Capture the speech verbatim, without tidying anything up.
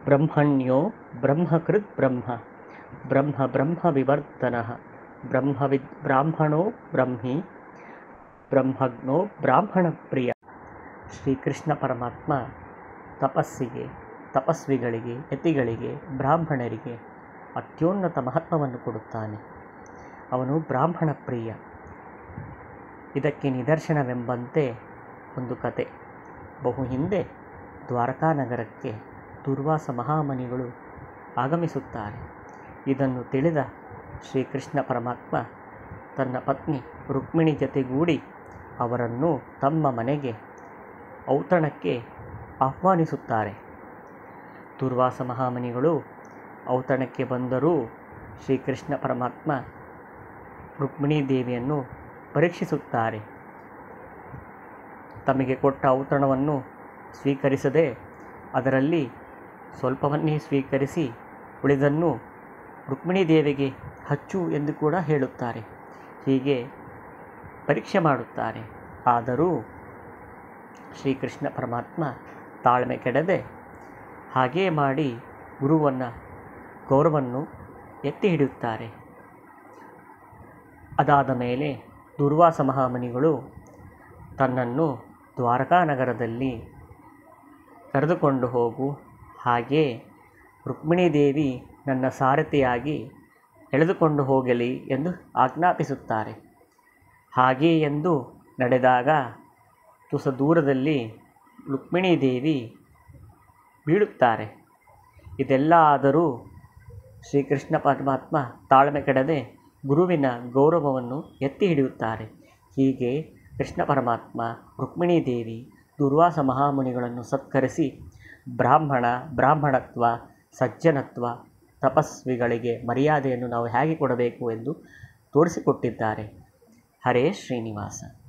ಬ್ರಹ್ಮಣ್ಯೋ ಬ್ರಹ್ಮಕೃತ್ ಬ್ರಹ್ಮ ಬ್ರಹ್ಮ ಬ್ರಹ್ಮ ವಿವರ್ಧನಃ ಬ್ರಹ್ಮವಿದ್ ಬ್ರಾಹ್ಮಣೋ ಬ್ರಹ್ಮಿ ಬ್ರಹ್ಮಜ್ಞೋ ಬ್ರಾಹ್ಮಣ ಪ್ರಿಯ. ಶ್ರೀಕೃಷ್ಣ ಪರಮಾತ್ಮ ತಪಸ್ಸಿಗೆ, ತಪಸ್ವಿಗಳಿಗೆ, ಯತಿಗಳಿಗೆ, ಬ್ರಾಹ್ಮಣರಿಗೆ ಅತ್ಯುನ್ನತ ಮಹತ್ವವನ್ನು ಕೊಡುತ್ತಾನೆ. ಅವನು ಬ್ರಾಹ್ಮಣ ಪ್ರಿಯ. ಇದಕ್ಕೆ ನಿದರ್ಶನವೆಂಬಂತೆ ಒಂದು ಕತೆ. ಬಹು ಹಿಂದೆ ದ್ವಾರಕಾ ನಗರಕ್ಕೆ ದುರ್ವಾಸ ಮಹಾಮುನಿಗಳು ಆಗಮಿಸುತ್ತಾರೆ. ಇದನ್ನು ತಿಳಿದ ಶ್ರೀಕೃಷ್ಣ ಪರಮಾತ್ಮ ತನ್ನ ಪತ್ನಿ ರುಕ್ಮಿಣಿ ಜತೆಗೂಡಿ ಅವರನ್ನು ತಮ್ಮ ಮನೆಗೆ ಔತಣಕ್ಕೆ ಆಹ್ವಾನಿಸುತ್ತಾರೆ. ದುರ್ವಾಸ ಮಹಾಮುನಿಗಳು ಔತಣಕ್ಕೆ ಬಂದರೂ ಶ್ರೀಕೃಷ್ಣ ಪರಮಾತ್ಮ ರುಕ್ಮಿಣೀ ದೇವಿಯನ್ನು ಪರೀಕ್ಷಿಸುತ್ತಾರೆ. ತಮಗೆ ಕೊಟ್ಟ ಔತಣವನ್ನು ಸ್ವೀಕರಿಸದೆ ಅದರಲ್ಲಿ ಸ್ವಲ್ಪವನ್ನೇ ಸ್ವೀಕರಿಸಿ ಉಳಿದನ್ನು ರುಕ್ಮಿಣೀ ದೇವಿಗೆ ಹಚ್ಚು ಎಂದು ಕೂಡ ಹೇಳುತ್ತಾರೆ. ಹೀಗೆ ಪರೀಕ್ಷೆ ಮಾಡುತ್ತಾರೆ. ಆದರೂ ಶ್ರೀಕೃಷ್ಣ ಪರಮಾತ್ಮ ತಾಳ್ಮೆ ಕೆಡದೆ ಹಾಗೇ ಮಾಡಿ ಗುರುವನ್ನು ಗೌರವನ್ನು ಎತ್ತಿ ಹಿಡಿಯುತ್ತಾರೆ. ಅದಾದ ಮೇಲೆ ದುರ್ವಾಸ ಮಹಾಮುನಿಗಳು ತನ್ನನ್ನು ದ್ವಾರಕಾ ನಗರದಲ್ಲಿ ಕರೆದುಕೊಂಡು ಹೋಗು, ಹಾಗೇ ರುಕ್ಮಿಣೀ ದೇವಿ ನನ್ನ ಸಾರಥಿಯಾಗಿ ಎಳೆದುಕೊಂಡು ಹೋಗಲಿ ಎಂದು ಆಜ್ಞಾಪಿಸುತ್ತಾರೆ. ಹಾಗೇ ಎಂದು ನಡೆದಾಗ ತುಸ ದೂರದಲ್ಲಿ ರುಕ್ಮಿಣೀ ದೇವಿ ಬೀಳುತ್ತಾರೆ. ಇದೆಲ್ಲ ಆದರೂ ಶ್ರೀಕೃಷ್ಣ ಪರಮಾತ್ಮ ತಾಳ್ಮೆ ಕೆಡದೆ ಗುರುವಿನ ಗೌರವವನ್ನು ಎತ್ತಿ ಹಿಡಿಯುತ್ತಾರೆ. ಹೀಗೆ ಕೃಷ್ಣ ಪರಮಾತ್ಮ ರುಕ್ಮಿಣೀ ದೇವಿ ದುರ್ವಾಸ ಮಹಾಮುನಿಗಳನ್ನು ಸತ್ಕರಿಸಿ ಬ್ರಾಹ್ಮಣ, ಬ್ರಾಹ್ಮಣತ್ವ, ಸಜ್ಜನತ್ವ, ತಪಸ್ವಿಗಳಿಗೆ ಮರ್ಯಾದೆಯನ್ನು ನಾವು ಹೇಗೆ ಕೊಡಬೇಕು ಎಂದು ತೋರಿಸಿಕೊಟ್ಟಿದ್ದಾರೆ. ಹರೇ ಶ್ರೀನಿವಾಸ.